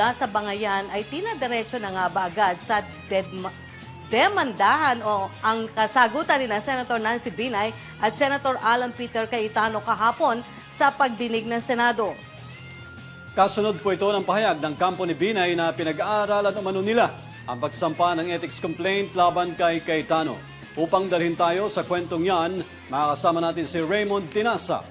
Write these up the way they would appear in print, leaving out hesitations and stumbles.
sa Bangayan ay tinadiretso na nga ba agad sa demandahan o ang kasagutan nila Senator Nancy Binay at Senator Alan Peter Cayetano kahapon sa pagdinig ng Senado. Kasunod po ito ng pahayag ng kampo ni Binay na pinag-aaralan umano nila ang pagsampa ng ethics complaint laban kay Cayetano. Upang dalhin tayo sa kwentong yan, makakasama natin si Raymond Tinasa.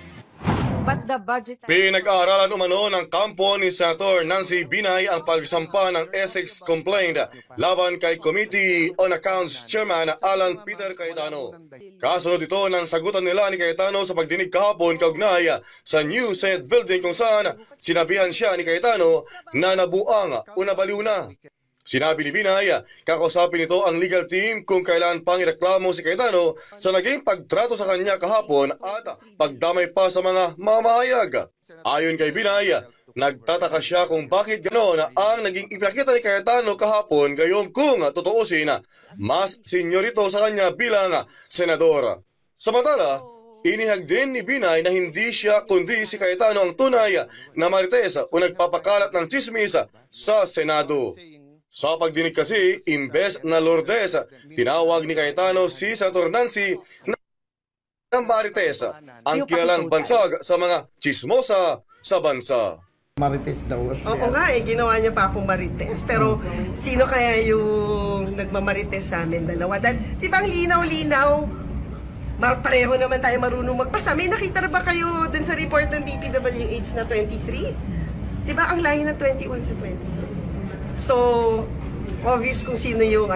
Pinag-aaralan umano ng kampo ni Senator Nancy Binay ang pagsampa ng ethics complaint laban kay Committee on Accounts Chairman Alan Peter Cayetano. Kasunod ito ng sagutan nila ni Cayetano sa pagdinig kahapon kaugnay sa New Senate Building kung saan sinabihan siya ni Cayetano na nabuang o nabaliw na. Sinabi ni Binay, kakausapin ito ang legal team kung kailan pang ireklamo si Cayetano sa naging pagtrato sa kanya kahapon at pagdamay pa sa mga mamahayag. Ayon kay Binay, nagtataka siya kung bakit gano'n ang naging ipinakita ni Cayetano kahapon gayong kung tutuusin, mas senior ito sa kanya bilang senador. Samantala, inihag din ni Binay na hindi siya kundi si Cayetano ang tunay na marites o nagpapakalat ng tsismis sa Senado. Sa pagdinig kasi, imbes na Lourdes, tinawag ni Cayetano si Senator Nancy na marites, ang kilalang bansag sa mga chismosa sa bansa. Marites daw. Oo nga ginawa niya pa akong marites. Pero sino kaya yung nagmamarites sa amin dalawa? Dahil, di ba ang linaw-linaw, pareho naman tayo marunong magpasa. May nakita na ba kayo dun sa report ng DPWH na 23? Di ba ang layo na 21 sa 23? So, obvious kung sino yung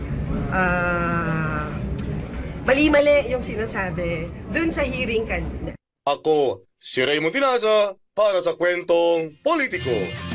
mali-mali yung sinasabi dun sa hearing kanina. Ako, si Raymond Tinasa para sa Kwentong Politiko.